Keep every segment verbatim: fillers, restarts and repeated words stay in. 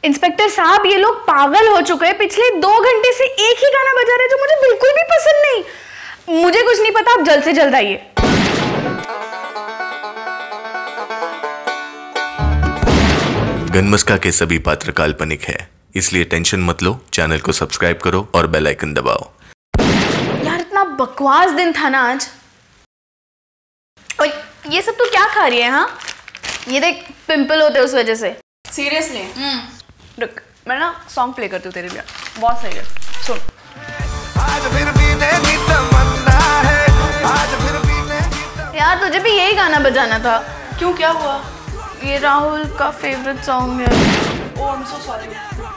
Inspector साहब, ये लोग पागल हो चुके हैं। पिछले दो घंटे से एक ही गाना बजा रहे जो मुझे बिल्कुल भी पसंद नहीं। मुझे कुछ नहीं पता, आप जल्द से जल्द आइए। मस्का के सभी पात्र काल्पनिक है, इसलिए टेंशन मत लो। चैनल को सब्सक्राइब करो और बेल आइकन दबाओ। यार इतना बकवास दिन था ना आज। और ये सब तो क्या खा रही है? हाँ, ये देख पिंपल होते हैं उस वजह से। सीरियसली? हम्म रुक, मैं ना सॉन्ग प्ले करती हूँ तेरे लिए, बहुत सही है, सुन। यार तुझे भी यही गाना बजाना था। क्यों, क्या हुआ? ये राहुल का फेवरेट सॉन्ग है। Oh I am so sorry.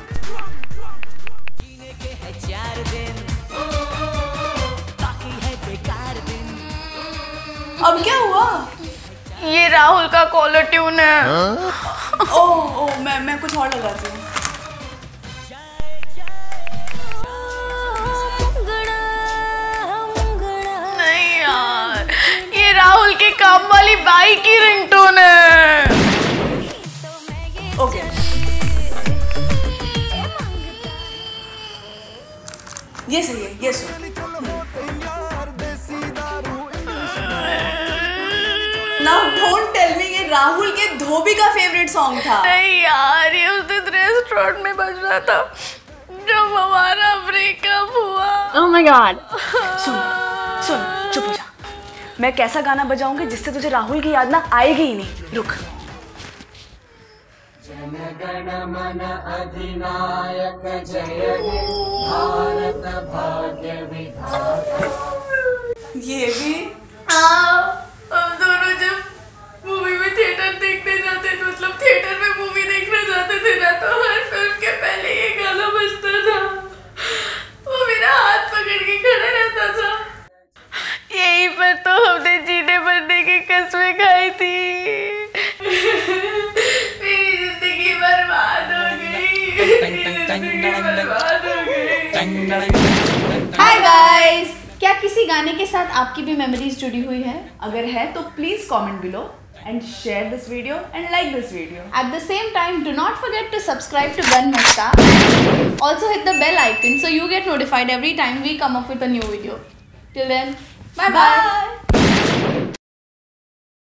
अब क्या हुआ? ये राहुल का कॉलर ट्यून है। ओह ओह मैं मैं कुछ और लगाती हूँ। नहीं यार, ये राहुल के काम वाली बाई की रिंगटोन है। ओके ये सही है, ये सुन। Now don't tell me ये राहुल के धोबी का फेवरेट सॉन्ग था। नहीं यार, ये उस दिन रेस्टोरेंट में बज रहा था जब हमारा ब्रेकअप हुआ। Oh my God। सुन सुन, चुप हो जा। मैं कैसा गाना बजाऊंगी जिससे तुझे राहुल की याद ना आएगी ही नहीं। रुक। जनगण मन अधिनायक जय हे भारत भाग्य विधाता। ये भी हाँ, हम दोनों जब मूवी में थिएटर देखने जाते थे, मतलब थिएटर में मूवी देखने जाते थे ना, तो हर फिल्म के पहले ये गाना बजता था। वो मेरा हाथ पकड़ के खड़ा रहता था। यहीं पर तो हमने जीने मरने की कसमें खाई थी। मेरी जिंदगी बर्बाद हो गई, मेरी जिंदगी बर्बाद हो गई। हाय गाइस, क्या किसी गाने के साथ आपकी भी मेमोरीज जुड़ी हुई है? अगर है तो please comment below and share this video and like this video. At the same time, do not forget to subscribe to Maska and also hit the bell icon so you get notified every time we come up with a new video. Till then, bye bye. bye.